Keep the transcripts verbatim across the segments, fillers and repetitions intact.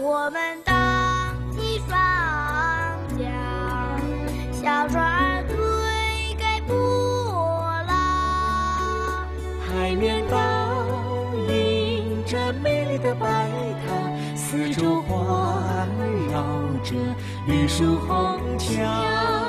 我们荡起双桨，小船推开波浪， 海面倒映着美丽的白塔，四周环绕着绿树红墙。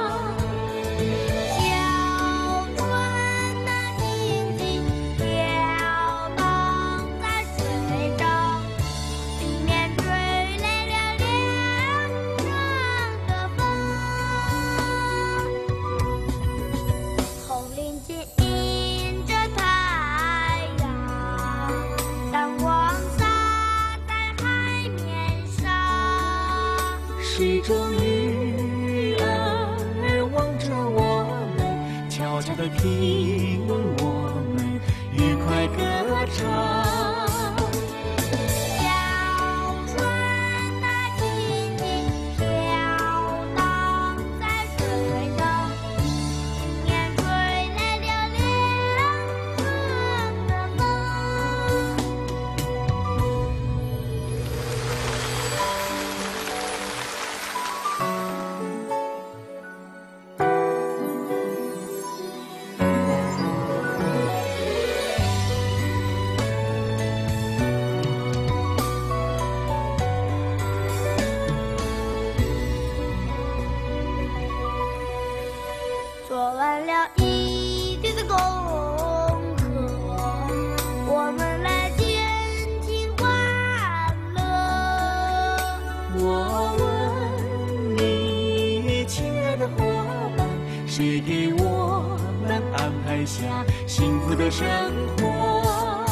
水中鱼儿望着我们，悄悄地听我们愉快歌唱。 做完了一天的功课，我们来尽情欢乐。 我问你，亲爱的伙伴，谁给我们安排下幸福的生活？